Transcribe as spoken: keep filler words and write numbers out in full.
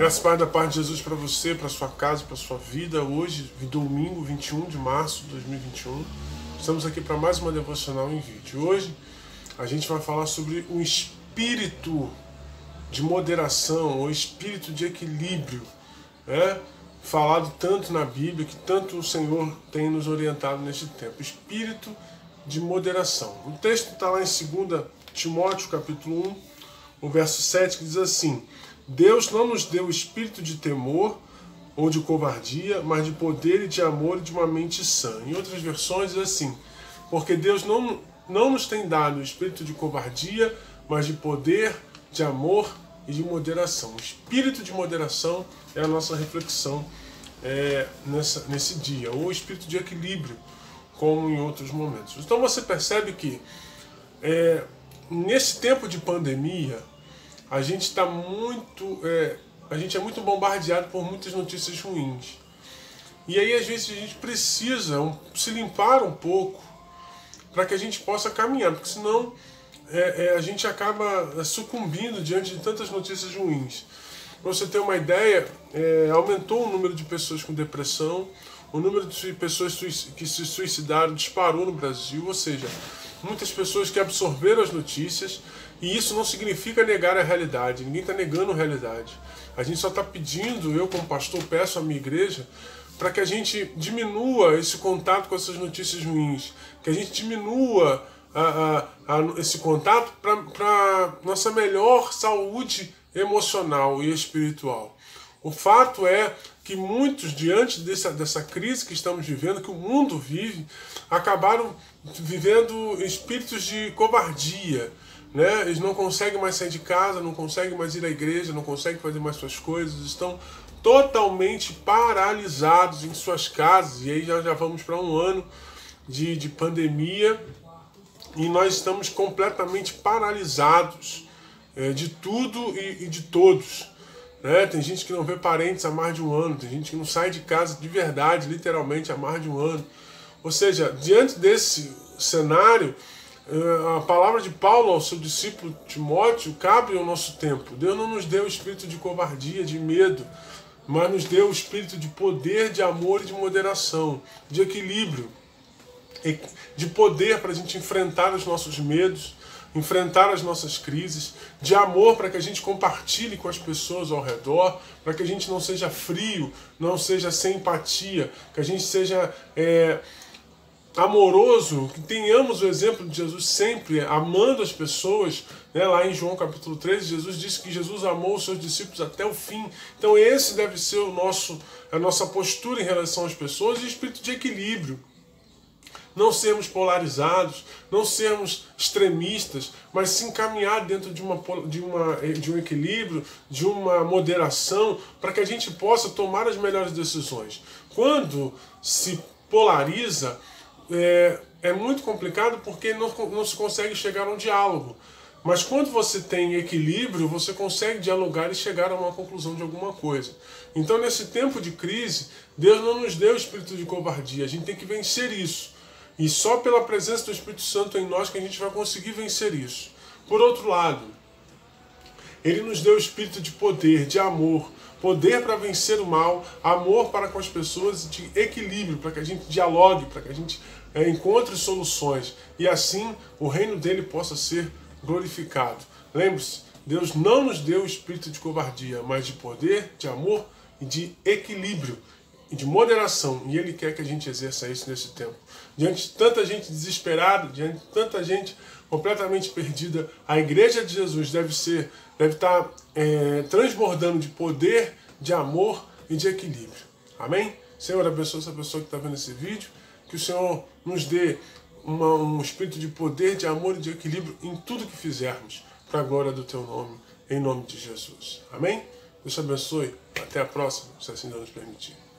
Graças e paz da parte de Jesus para você, para sua casa, para sua vida. Hoje, domingo, vinte e um de março de dois mil e vinte e um, estamos aqui para mais uma devocional em vídeo. Hoje a gente vai falar sobre o espírito de moderação, o espírito de equilíbrio, né? Falado tanto na Bíblia, que tanto o Senhor tem nos orientado neste tempo. Espírito de moderação. O texto está lá em dois Timóteo, capítulo um, o verso sete, que diz assim: Deus não nos deu o espírito de temor ou de covardia, mas de poder e de amor e de uma mente sã. Em outras versões diz assim: porque Deus não, não nos tem dado o espírito de covardia, mas de poder, de amor e de moderação. O espírito de moderação é a nossa reflexão é, nessa, nesse dia, ou o espírito de equilíbrio, como em outros momentos. Então você percebe que é, nesse tempo de pandemia, a gente está muito, é, a gente é muito bombardeado por muitas notícias ruins. E aí às vezes a gente precisa um, se limpar um pouco para que a gente possa caminhar, porque senão é, é, a gente acaba sucumbindo diante de tantas notícias ruins. Para você ter uma ideia, é, aumentou o número de pessoas com depressão, o número de pessoas que se suicidaram disparou no Brasil, ou seja, muitas pessoas que absorveram as notícias. E isso não significa negar a realidade, ninguém está negando a realidade. A gente só está pedindo, eu como pastor peço à minha igreja, para que a gente diminua esse contato com essas notícias ruins, que a gente diminua a, a, a, esse contato para nossa melhor saúde emocional e espiritual. O fato é que muitos, diante dessa, dessa crise que estamos vivendo, que o mundo vive, acabaram vivendo espíritos de covardia. Né? Eles não conseguem mais sair de casa, não conseguem mais ir à igreja, não conseguem fazer mais suas coisas, estão totalmente paralisados em suas casas. E aí já, já vamos para um ano de, de pandemia e nós estamos completamente paralisados é, de tudo e, e de todos. Né? Tem gente que não vê parentes há mais de um ano, tem gente que não sai de casa de verdade, literalmente, há mais de um ano. Ou seja, diante desse cenário, a palavra de Paulo ao seu discípulo Timóteo cabe ao nosso tempo. Deus não nos deu o espírito de covardia, de medo, mas nos deu o espírito de poder, de amor e de moderação, de equilíbrio, de poder para a gente enfrentar os nossos medos, enfrentar as nossas crises, de amor para que a gente compartilhe com as pessoas ao redor, para que a gente não seja frio, não seja sem empatia, que a gente seja é, amoroso, que tenhamos o exemplo de Jesus sempre amando as pessoas, né? Lá em João capítulo treze, Jesus disse que Jesus amou os seus discípulos até o fim. Então esse deve ser o nosso, a nossa postura em relação às pessoas, e o espírito de equilíbrio. Não sermos polarizados, não sermos extremistas, mas se encaminhar dentro de, uma, de, uma, de um equilíbrio, de uma moderação, para que a gente possa tomar as melhores decisões. Quando se polariza, É, é muito complicado porque não, não se consegue chegar a um diálogo. Mas quando você tem equilíbrio, você consegue dialogar e chegar a uma conclusão de alguma coisa. Então, nesse tempo de crise, Deus não nos deu o espírito de covardia. A gente tem que vencer isso. E só pela presença do Espírito Santo em nós que a gente vai conseguir vencer isso. Por outro lado, Ele nos deu o espírito de poder, de amor, poder para vencer o mal, amor para com as pessoas, de equilíbrio, para que a gente dialogue, para que a gente é, encontre soluções e assim o reino dele possa ser glorificado. Lembre-se, Deus não nos deu o espírito de covardia, mas de poder, de amor e de equilíbrio e de moderação, e Ele quer que a gente exerça isso nesse tempo. Diante de tanta gente desesperada, diante de tanta gente completamente perdida, a igreja de Jesus deve ser, deve estar é, transbordando de poder, de amor e de equilíbrio. Amém? Senhor, abençoe essa pessoa que está vendo esse vídeo, que o Senhor nos dê uma, um espírito de poder, de amor e de equilíbrio em tudo que fizermos, para a glória do Teu nome, em nome de Jesus. Amém? Deus te abençoe. Até a próxima, se assim Deus nos permitir.